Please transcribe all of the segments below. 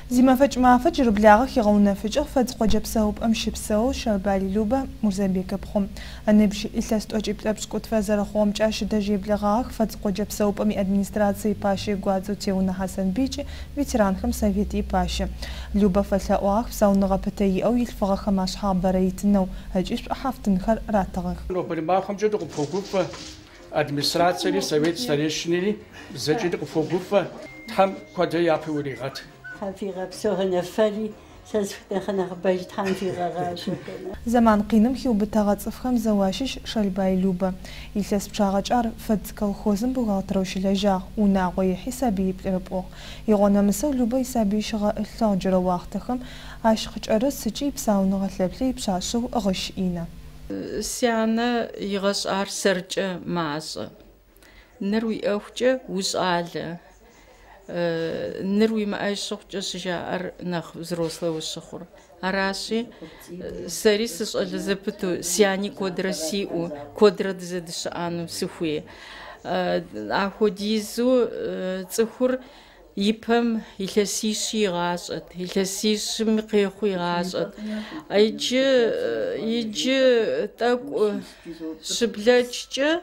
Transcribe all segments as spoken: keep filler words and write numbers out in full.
زيما فج ما فج ربلاغ يغون فج فد قجب سوب أمشي بسو شربالي لوبا مرزبيك بخم أنا بشي إسلاست أجيب لبسكوت فازر خوم جاش دجيب لغاغ فد قجب سوب أمي أدمنستراتسي باشي قوادزو تيونا حسن بيجي فيتران خم سافيتي باشي لوبا فلا واغ بسو نغبتي أو يلفغ خماش حاب بريتنو هجيش أحافتن خر راتغ لوبا ما خم جدو فوقوفا أدمنستراتسي سويت ستانيشنيلي زجدو فوقوفا تهم كودا يابي وريغات في غبسوه نفري سازفتنا خنا غباج تحن في غاغاش زمان قينم خيو بتاغات صفخم زواشش شالباي لوبا يلسس بشاغج ار فد كالخوزن بغاطروش لجاغ وناغوي حسابي بلربوغ يغونا مسو لوبا يسابي شغا الثاجر واختخم عاشقج ارس سجي بساون غثلبلي بشاشو غش اينا سيانا يغش ار سرج معز نروي اوخجه وزعال نروي ما أيشوف جسجار نخ زروسلا والشخور أراشي سريس سؤال زبطو سياني كودرا سيو كودرا دزدش عنو سفوي أخوديزو تخور يبهم يلسيشي غاشت يلسيش مقيخوي غاشت أيجي يجي تاكو شبلاججا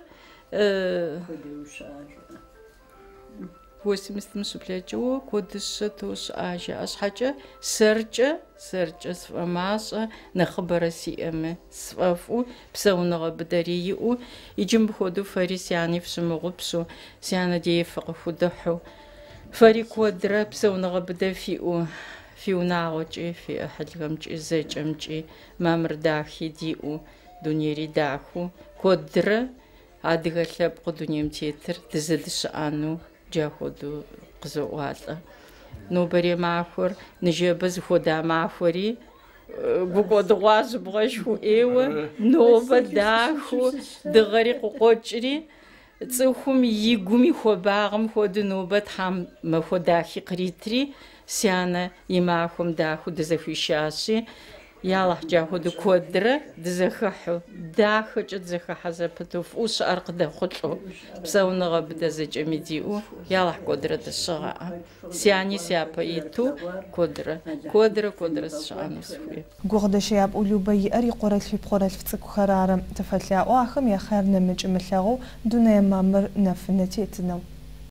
восемьдесят مسؤولية كودش توش آجا أصحاجة سرجة سرجة سفماسة نخبر سيئمة سفافو بسونغ بدريو يجم بخودو فريس يعني بسمغو بسو سيانا دي فقفو دحو فري كودرا بسونغ بدفيو فيو ناغوجي في أحد غمجي زيجمجي مامر داخي ديو دونيري داخو كودرا عادغة لابقو دونيم تيتر تزدش عنو جاخدو قزوات نوبري معفور نجيبز خدا معفوري بقود غاز بغشو ايوه نوبة داخو دغريق قوچري تسوخم يقومي خباغم خود نوبة حم مخداخي قريتري سيانا يماخم داخو دزفيشاسي يالله جاهدو كودرة دزخحو داخو جدزخح زبطو فوش أرقده خطلو بسونغ بدا زجميديو يالله كودرة دشغاء سياني سيابا يتو كودرة كودرة كودرة شعانو سفوية قوغدا شياب أولوبي أري قرال في بقرال فتسكو خرارم تفتلا واخم يا خير نمج ملاغو دون يمامر نف نتيتنو